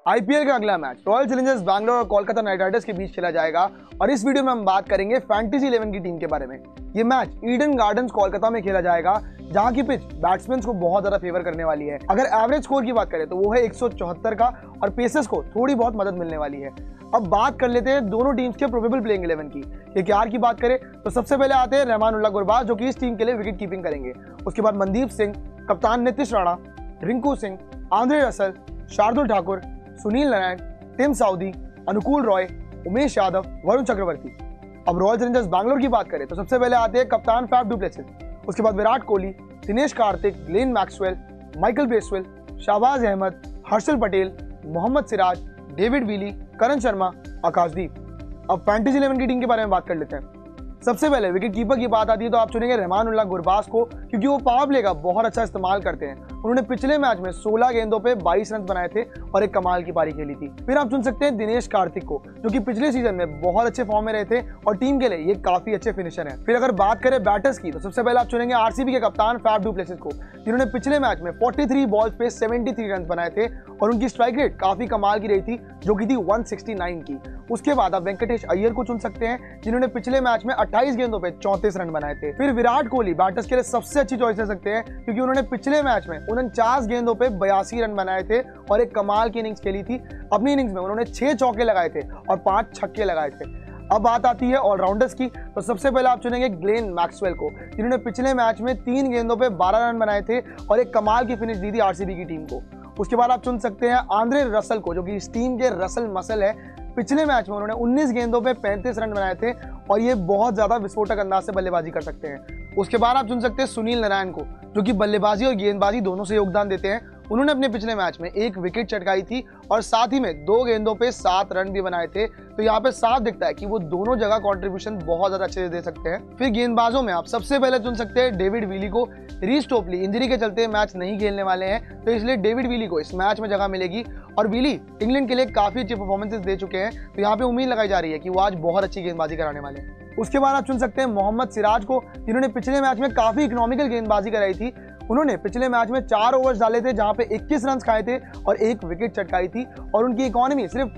IPL का अगला match royal Challengers Bangalore और कोलकाता नाइट राइडर्स के बीच खेला जाएगा और इस वीडियो में हम बात करेंगे फैंटेसी 11 की टीम के बारे में। ये मैच ईडन गार्डन्स कोलकाता में खेला जाएगा, जहां की पिच बैट्समैन को बहुत ज्यादा फेवर करने वाली है। अगर एवरेज स्कोर की बात करें तो वो है 174 का और पेसर्स को थोड़ी बहुत मदद मिलने वाली है। अब बात कर लेते हैं दोनों टीम्स के प्रोबेबल प्लेइंग 11 की। केकेआर की बात करें तो सबसे पहले आते हैं रहमानुल्लाह गुरबाज, जो कि इस टीम के लिए विकेट कीपिंग करेंगे। उसके बाद मनदीप सिंह, कप्तान Nitish Rana, Rinku Singh, Andre Russell, Shardul Thakur, Sunil Narine, Tim Southee, Anukul Roy, Umesh Yadav, Varun Chakravarthy. अब रॉयल चैलेंजर्स बैंगलोर की बात करें तो सबसे पहले आते हैं कप्तान फैफ डु प्लेसिस, उसके बाद Virat Kohli, Dinesh Karthik, Glenn Maxwell, Michael Bracewell, Shahbaz Ahmed, Harshal Patel, Mohammed Siraj, David Willey, Karan Sharma, Akashdeep. अब फैंटेसी 11 की टीम के बारे में बात कर लेते हैं। सबसे पहले विकेट कीपर की बात आती है तो आप चुनेंगे रहमानुल्लाह गुरबाज को, क्योंकि वो पावर प्ले का बहुत अच्छा इस्तेमाल करते हैं। उन्होंने पिछले मैच में 16 गेंदों पे 22 रन बनाए थे और एक कमाल की पारी खेली थी। फिर आप चुन सकते हैं दिनेश कार्तिक को, जो कि पिछले सीजन में बहुत अच्छे फॉर्म में रहे थे और टीम के लिए ये काफी अच्छे फिनिशर हैं। फिर अगर बात करें बैटर्स की तो सबसे पहले आप चुनेंगे आरसीबी के कप्तान फैफ डु प्लेसिस को, जिन्होंने पिछले मैच में 43 बॉल्स पे 73 रन बनाए थे और उनकी स्ट्राइक रेट काफी कमाल की रही थी, जो कि थी 169 की। उसके बाद आप वेंकटेश अय्यर को चुन सकते हैं, जिन्होंने पिछले मैच में 28 गेंदों पे 34 रन बनाए थे। फिर विराट कोहली बैटर्स के लिए सबसे अच्छी चॉइस ले सकते हैं, क्योंकि उन्होंने पिछले मैच में 49 गेंदों पे 82 रन बनाए थे और एक कमाल की इनिंग्स खेली थी। अपनी इनिंग्स में उन्होंने 6 चौके लगाए थे और 5 छक्के लगाए थे। अब बात आती है ऑलराउंडर्स की तो सबसे पहले आप चुनेंगे ग्लेन मैक्सवेल को, जिन्होंने पिछले मैच में 3 गेंदों पे 12 रन बनाए थे और एक कमाल की फिनिश दी थी आरसीबी की टीम को। उसके बाद आप चुन सकते हैं आंद्रे रसल को, जो कि इस टीम के रसल मसल है। पिछले मैच में उन्होंने 19 गेंदों पे 35 रन बनाए थे और ये बहुत ज्यादा विस्फोटक अंदाज से बल्लेबाजी कर सकते हैं। उसके बाद आप चुन सकते हैं सुनील नारायण को, जो कि बल्लेबाजी और गेंदबाजी दोनों से योगदान देते हैं। उन्होंने अपने पिछले मैच में 1 विकेट चटकाई थी और साथ ही में 2 गेंदों पे 7 रन भी बनाए थे। तो यहाँ पे साफ दिखता है कि वो दोनों जगह कंट्रीब्यूशन बहुत ज्यादा अच्छे से दे सकते हैं। फिर गेंदबाजों में आप सबसे पहले चुन सकते हैं डेविड विली को। रीस टोपली इंजरी के चलते मैच नहीं खेलने वाले हैं, तो इसलिए डेविड विली को इस मैच में जगह मिलेगी और विली इंग्लैंड के लिए काफी अच्छी परफॉर्मेंसेस दे चुके हैं, तो यहाँ पे उम्मीद लगाई जा रही है कि वो आज बहुत अच्छी गेंदबाजी कराने वाले हैं। उसके बाद आप चुन सकते हैं मोहम्मद सिराज को, जिन्होंने पिछले मैच में काफी इकोनॉमिकल गेंदबाजी कराई थी। उन्होंने पिछले मैच में 4 ओवर्स डाले थे, जहां पे 21 रन खाए थे और 1 विकेट चटकाई थी और उनकी इकोनॉमी सिर्फ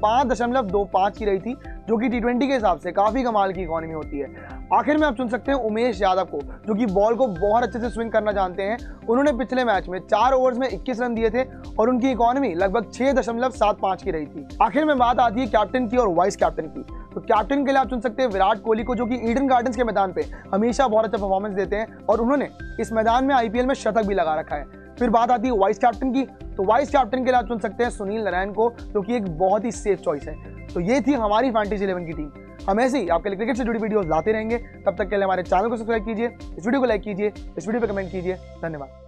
5.25 की रही थी, जो कि T20 के हिसाब से काफी कमाल की इकोनॉमी होती है। आखिर में आप चुन सकते हैं उमेश यादव को, जो कि बॉल को बहुत अच्छे से स्विंग करना जानते हैं। उन्होंने पिछले मैच में 4 ओवर्स में 21 रन दिए थे और उनकी इकोनॉमी लगभग 6.75 की रही थी। आखिर में बात आती है कैप्टन की और वाइस कैप्टन की। तो कैप्टन के लिए आप चुन सकते हैं विराट कोहली को, जो कि ईडन गार्डन्स के मैदान पे हमेशा बहुत अच्छा परफॉर्मेंस देते हैं और उन्होंने इस मैदान में आईपीएल में शतक भी लगा रखा है। फिर बात आती है वाइस कैप्टन की, तो वाइस कैप्टन के लिए आप चुन सकते हैं सुनील नारायण को, जो कि एक बहुत ही सेफ चॉइस है। तो ये थी हमारी फैंटेसी 11 की टीम। हम ऐसे ही आपके लिए क्रिकेट से जुड़ी वीडियोस लाते रहेंगे। तब तक के लिए हमारे चैनल को सब्सक्राइब कीजिए, इस वीडियो को लाइक कीजिए, इस वीडियो पे कमेंट कीजिए। धन्यवाद।